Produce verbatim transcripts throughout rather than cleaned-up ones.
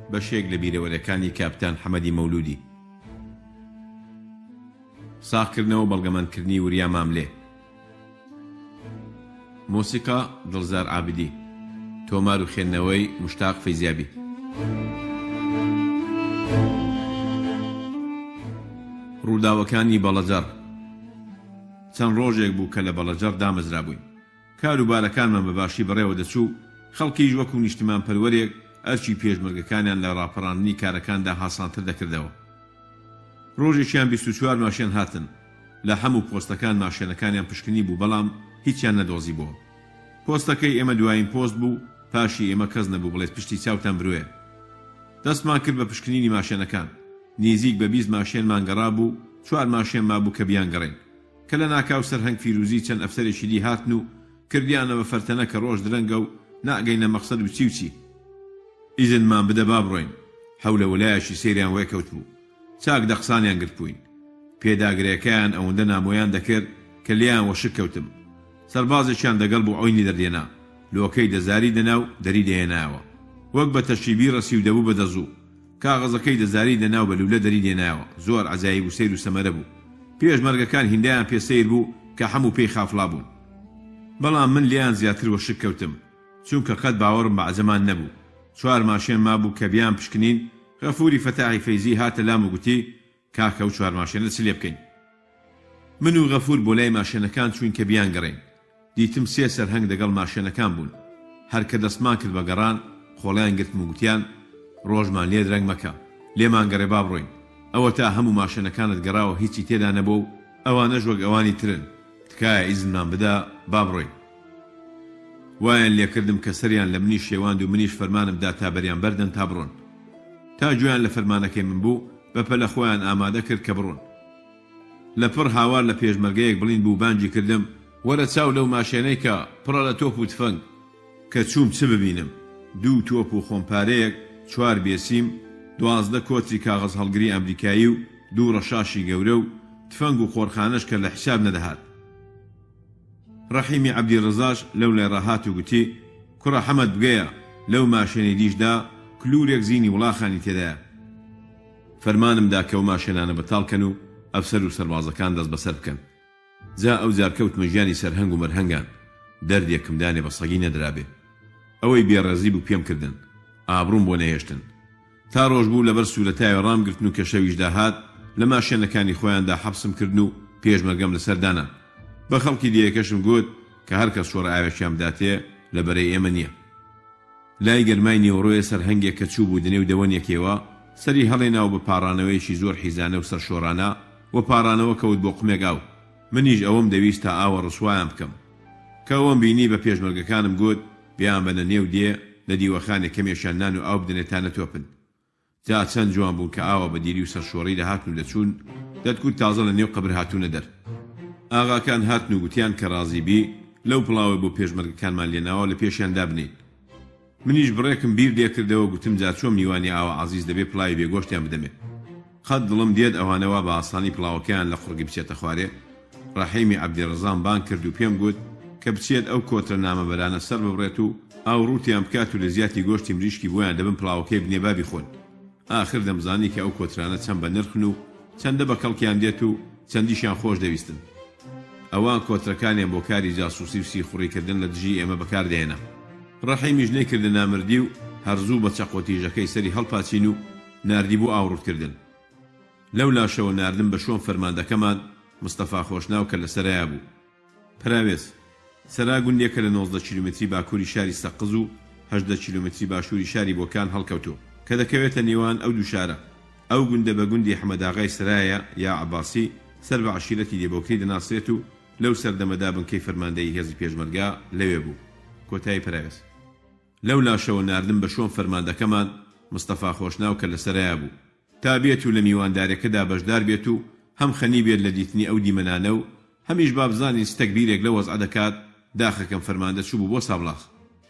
بەشێک لە بیرەوەریەکانی کاپتان حەمەدی مەولودی. ساغکردنەوە بەڵگەمەندکردنی وریا ماملێ. مۆسیقا دڵزار عابدی. تۆمار و خوێندنەوەی مشتاق فەیزیابی. ڕووداوەکانی بەڵەجەر. چەند ڕۆژێک بوو کە لە بەڵەجەر دامەزرا بووین. کاروبارەکانمان بەباشی بەڕێوە دەچوو، خەڵکیش وەکو نیشتمان پەروەرێک ئەرچی پێشمەرگەکانیان لە ڕاپەڕاندنی کارەکاندا هاسانتر دەکردەوە. ڕۆژێکیان بیست و چوار ماشێن هاتن، لە هەموو پۆستەکان ماشێنەکانیان پشکنی بوو، بەڵام هیچیان نەدۆزی بووە. پۆستەکەی ئێمە دوایین پۆست بوو، پاشی ئێمە کەس نەبوو بڵێت پشتی چاوتان بروێ. دەستمان کرد بە پشکنینی ماشێنەکان. نێزیک بە بیست ماشێنمان گەڕا بوو، چوار ماشێن مابوو کە بیان گەڕین، کە لە ناکاو سەرهەنگ فیروزی چەند ئەفسەرێکی دی هاتن و کردیانەوە فەرتەنە کە ڕۆژ درەنگە و ناگەینە مەقسەد و چی و چی. ئیزنمان بدە با بڕۆین. حەولە وەلایەشی سەیریان وێکەوت بوو، چاک دەقسانیان گرت بووین. پێداگرێکیان ئەوەندە نامۆیان دەکرد کە لیان وەشک کەوتم. سەربازێکیان دەگەڵ بوو ئەوینی دەردێنا، لۆکەی دەزاری دەنا و دەری دێنایەوە، وەک بە تەشیبی ڕەسی و دەبوو بەدەزوو. کاغەزەکەی دەزاری دەنا و بە لولە دەری دێنایەوە. زۆر عەجایب و سەیر و سەمەرە بوو. پێشمەرگەکان هیندایان پێسەیر بوو کە هەموو پێی خافڵا بوون. بەڵام من لیان زیاتر وەشک کەوتم، چونکە قەت باوەڕم بە عەجەمان نەبوو. چوار ماشێن مابوو کە بیان پشکنین. غەفوری فەتاحی فەیزی هاتە لام و گوتی کاکە و چوار ماشێنە چ لێ بکەین. من و غەفور بۆ لای ماشێنەکان چوین کە بیان گەڕین. دیتم سێ سەرهەنگ دەگەڵ ماشێنەکان بوون. هەر کە دەستمان کرد بە گەڕان، خۆڵیان گرتم و گوتیان ڕۆژمان لێ درەنگ مەکە، لێمان گەڕێ با بڕۆین. ئەوە تا هەموو ماشێنەکانت گەڕاوە هیچی تێدا نەبوو و ئەوانەش وەک ئەوانی ترن، تکایە ئیزنمان بدا با بڕۆین. وایان لێکردم کە سەریان لە منی شێواند و منیش فەرمانمدا تا بەریان بەردەن تا بڕۆن. تا گوێیان لە فەرمانەکەی من بوو، بەپە لە خۆیان ئامادە کرد کە بڕۆن. لە پڕ هاوار لە پێشمەرگەیەک بڵین بوو بانگی کردم وەرە چاو لەو ماشێنەی کە پڕە لە تۆپ و تفەنگ. کە چووم چ ببینم؟ دوو تۆپ و خۆمپارەیەک، چوار بێسیم، دوازدە کۆتری کاغەز هەڵگری ئەمریکایی و دوو ڕەشاشی گەورە و تفەنگ و خۆرخانەش کە لە حساب نەدەهات. ڕەحیمی عەبدیڕەزاش لەو لای ڕاهات و گوتی کوڕە حەمەد بگەیە، لەو ماشێنەی دیشدا کلورێک زینی وڵاخانی تێدایە. فەرمانمدا کە ئەو ماشێنانە بەتاڵکەن و ئەفسەر و سەربازەکان دەست بەسەر بکەن. جا ئەو جارکەوتمە ژیانی سەرهەنگ و مەرهەنگان، دەردێکم دانێ بە سەگی نەدرابێ. ئەوەی بێڕەزی بوو پێم کردن، ئابڕووم بۆ نەهێشتن. تا ڕۆژ بوو لەبەر سوورەتایە ڕامگرتن و کە شەویشدا هات، لە ماشێنەکانی خۆیاندا حەبسم کردن و پێشمەرگەم لەسەردانا. بە خەڵکی دیەکەشم گوت کە هەر کەس شۆڕە ئاوێکیان بداتێ لەبەرەی ئێمە نییە. لای گەرمای نیوەڕۆیە سەرهەنگێک کە چوو بوو دنێ و دەوەنێکەوە، سەری هەڵێناو بە پاڕانەوەیشی زۆر حیزانە و سەرشۆڕانە و پاڕانەوە کەوت بۆ قمێک ئاو. منیش ئەوەم دەویست تا ئاوە ڕسوایان بکەم. کە ئەوەم بینی بە پێشمەرگەکانم گوت بیان بەنە نێو دێ لە دیوەخانێک کەمێشان نان و ئاو بدنێتانە تۆپن. جا چەند جوان بوون کە ئاوە بە دیری و سەرشۆڕی دەهاتن و دەچوون، دەتگوت تازە لە نێو قبر هاتوونە دەر. ئاغاکان هاتن و گوتیان کە ڕازی بی لەو پڵاوی بۆ پێشمەرگەکانمان لێناوە لە پێشیان دابنین. منیش بڕێکم بیر دێکردەوە، گوتم جا چۆم میوانی ئاوە عەزیز دەبێ پڵاوی بێگۆشتیان بدەمێ. قەت دڵم دێت ئەوانەوە بە ئاسانی پڵاوەکەیان لە قوڕگی بچێتە خوارێ. ڕەحیمی عەبدیڕەزان بان کرد و پێم گوت کە بچێت ئەو کۆترە نامەبەرانە سەر ببڕێت و ئاو ڕوتیان بکات و لە زیاتی گۆشتی مریشکی بۆیان دەبن پڵاوەکەی بنێ بابی خۆن. ئاخر دەمزانی کە ئەو کۆترانە چەند بە نرخن و چەندە بە کەڵکیان دێت و چەندیشیان خۆش دەویستن. ئەوان کۆترەکانیان بۆ کاری جاسووسی و سیخوڕیکردن لە دژی ئێمە بەکاردێنە. ڕەحیمیش نەیکردە نامردی و هەرزوو بە چەقۆتیژەکەی سەری هەڵپاچین و ناردی بۆ ئاوڕوتکردن. لەو لاشەوە ناردن بە شۆم فەرماندەکەمان مستەفا خۆشناو کە لەسەرایە بوو. پراوێز سەرا گوندێکە لە نۆزدە کیلۆمتری باکووری شاری سەقز و هەژدە کیلۆمتری باشووری شاری بۆکان هەڵکەوتووە کە دەکەوێتە نێوان ئەو دوو شارە. ئەو گوندە بە گوندی حەمەداغای سرایە یا عەباسی سەر بە عەشیرەتی دێبۆکری دەناسرێت و لەو سەردەمەدا بنکەی فەرماندەی هێزی پێشمەرگا لەوێ بوو. کۆتایی پراوێز لەو لاشەوە ناردن بە شۆم فەرماندەکەمان مستەفا خۆشناو کە لەسەرایە بوو، تا بێت و لە میواندارەکەدا بەشدار بێت و هەم خەنی بێت لە دیتنی ئەو دیمەنانە و هەمیش بابزانی ستەکبیرێک لە وەزع دەکات. داخەکەم فەرماندە چوو بوو بۆ سابڵاغ.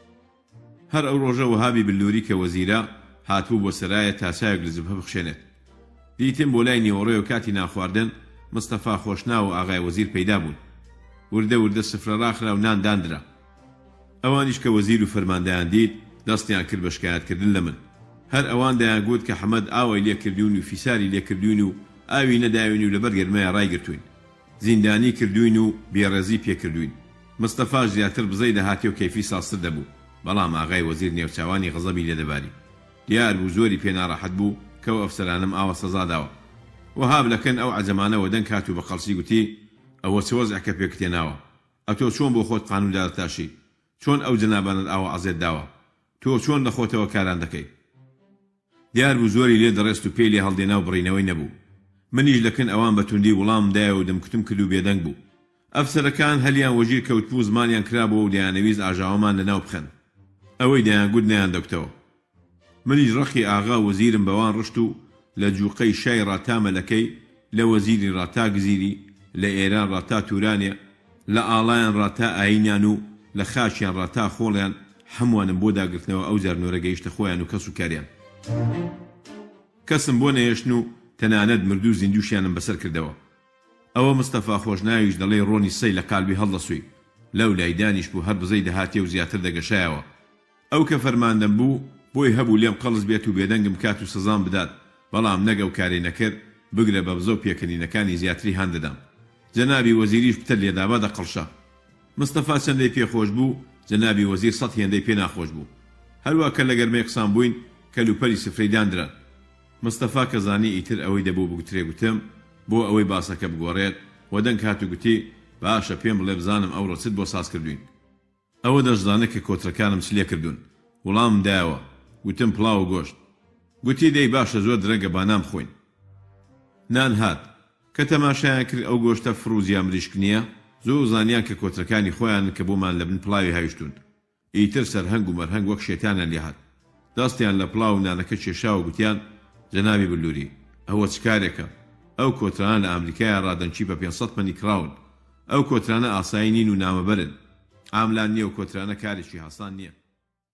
هەر ئەو ڕۆژە وەهابی بلووری کە وەزیرە هاتبوو بۆ سەرایە تا چاوێک لە جبهە بخشێنێت. دیتم بۆ لای نیوەڕۆی و کاتی ناخواردن مستەفا خۆشناو و ئاغای وەزیر پەیدا بوون. وردە وردە سفرە ڕاخرا و نان دانرا. ئەوانیش کە وەزیر و فەرماندەیان دیت دەستیان کرد بە شکایەتکردن لە من. هەر ئەوان دەیانگوت کە حەمەد ئاوای لێکردوون و فیساری لێکردوون و ئاوی نەداوین و لەبەر گەرمەیە ڕایگرتوین، زیندانی کردوین و بێڕێزی پێکردوین. مستەفا زیاتر بزەی دەهاتی و کەیفی ساستر دەبوو، بەڵام ئاغای وەزیر نێوچاوانی غەزەبی لێدەباری. دیار بوو زۆری پێ ناڕەحەت بوو کە ئەو ئەفسەرانم ئاوە سەزا داوە. وەهاب لەکەن ئەو عەجەمانەوە دەنگ هات و بە قەڵسی گوتی ئەوە چ وەزعکە پێکتێناوە؟ ئەتۆ چۆن بۆ خۆت قانوندار تاشی؟ چۆن ئەو جەنابانت ئاوە عەزێت داوە؟ تۆ چۆن لە خۆتەوە کاران دەکەی؟ دیار بوو زۆری لێ دەڕێست و پێی لێ هەڵدێنا و بڕینەوەی نەبوو. منیش لەکن ئەوان بە توندی وەڵام دایە و دەمکتم کرد و بێدەنگ بوو. ئەفسەرەکان هەلیان وەژیر کەوتبوو زمانیان کرابەوە و دەیانەویست ئاژاوەمان لەناو بخەن، ئەوەی دەیانگوت نەیاندەکتەوە. منیش ڕەخی ئاغا وەزیرم بەوان ڕشت و لە جووقەی شای ڕاتا مەلەکەی، لە وەزیری ڕاتا گزیری، لە ئێران ڕاتا تورانێ، لە ئاڵایان ڕاتا ئاینیان و لە خاچیان ڕاتا خۆڵیان هەموانم بۆ داگرتنەوە ئەو جارنۆرە گەیشتە خۆیان و کەس و کاریان. کەسم بۆ نەهێشتن و تەنانەت مردوو زیندوشیانم بەسەر کردەوە. ئەوە مستەفا خۆشناویش دەڵێ ڕۆنی سەی لە کالبی هەڵدەسووی، لەو لای دانیش بوو هەر بزەی دەهاتێ و زیاتر دەگەشایەوە. ئەو کە فەرماندەم بوو بۆی هەبوو لێم قەڵز بێت و بێدەنگم کات و سزام بدات، بەڵام نەگە و کاری نەکرد، بگرە بە بزە و پێکەنینەکانی زیاتری هەان دەدەم. جەنابی وەزیریش پتە لێدابا دەقڵشە. مستەفا چەندەی پێخۆش بوو، جەنابی وەزیر سەد هێندەی پێ ناخۆش بوو. هەروە کە لە گەرمەی قسان بووین کەلوپەلی سفرەی دانرا. مستەفا کە زانی ئیتر ئەوەی دەبوو بگوترێ گوتم بۆ ئەوەی باسەکە بگۆڕێت، و دەنگ هات و گوتی باشە پێم بڵێ بزانم ئەوڕۆ چت بۆ ساز کردوین. ئەوە دەشزانە کە کۆترەکانم چ لێ کردوون. وەڵامم دایەوە، گوتم پڵاو و گۆشت. گوتی دەی باشە زۆر درەنگە با نام خۆین. نان هات کە تەماشایان کرد ئەو گۆشتە فروزیان مریشک نییە، زۆر زانیان کە کۆترەکانی خۆیان کە بۆمان لە بن پڵاوی هاویشتون. ئیتر سەرهەنگ و مەرهەنگ وەک شێتانیان لێ هات، دەستیان لە پڵاو و نانەکە کێشاوە گوتیان جەنابی بلووری ئەوە چ کارێکە؟ ئەو کۆترانە لە ئەمریکایە ڕادەنچی بە پێنج سەد پەنی کراون. ئەو کۆترانە ئاسایی نین و نامەبەرن، ئاملان نییە و کۆترانە کارێکی هەسان نییە.